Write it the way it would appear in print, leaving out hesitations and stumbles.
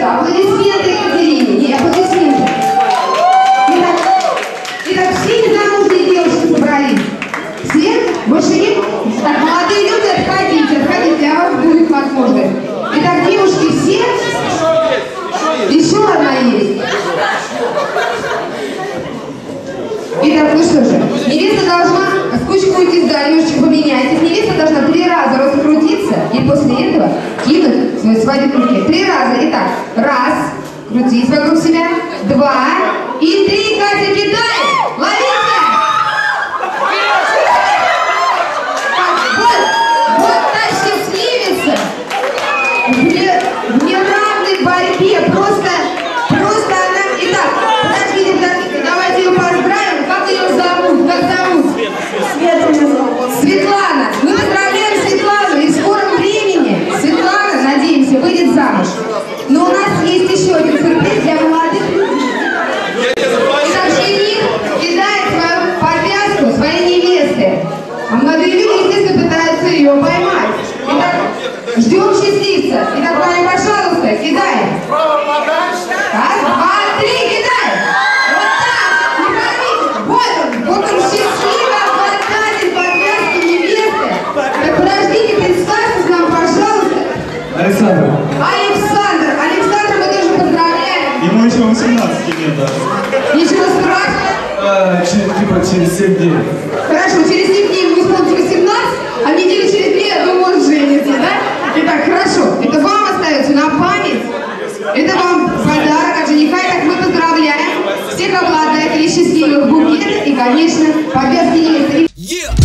это. Аплодисменты Екатерине. Не, аплодисменты. Итак, все незамужние девушки собрались. Все? Больше нет? Так, молодые люди, отходите, для вас будет возможность. Итак, девушки, все? Еще одна есть. Итак, ну что же, невеста должна, скучкуйтесь, да, немножечко поменяйтесь. Невеста должна 3 раза раскрутиться и после этого кинуть свой свадебный букет. 3 раза. Итак, раз, крутись вокруг себя, 2 и 3. Катя, кидай! Ловите! Вот та счастливица в неравной борьбе. Просто она... Итак, подождите, давайте ее поздравим. Как ее зовут? Как зовут? Светлана. Мы поздравляем Светлану, и в скором времени Светлана, надеемся, выйдет замуж. Но у нас есть еще один сюрприз для молодых. Итак, жених кидает свою повязку своей невесты. А молодые люди, естественно, пытаются ее поймать. Итак, ждем счастливца. Итак, Ваня, пожалуйста, кидаем. Раз, 2, 3, кидай! Вот так! Не поймите! Вот он счастливый обладатель повязки невесты. Так, подождите, представьтесь нам, пожалуйста. Александр, мы тоже поздравляем. ему еще 18 лет даже. Ничего страшного. Типа через 7 дней. Хорошо, через 7 дней ему исполнится 18, а неделю через 2, я думаю, он женится, да? Итак, хорошо. Это вам остается на память. Это вам подарок от жениха. Итак, мы поздравляем всех обладателей счастливых букетов и, конечно, повязки невесты.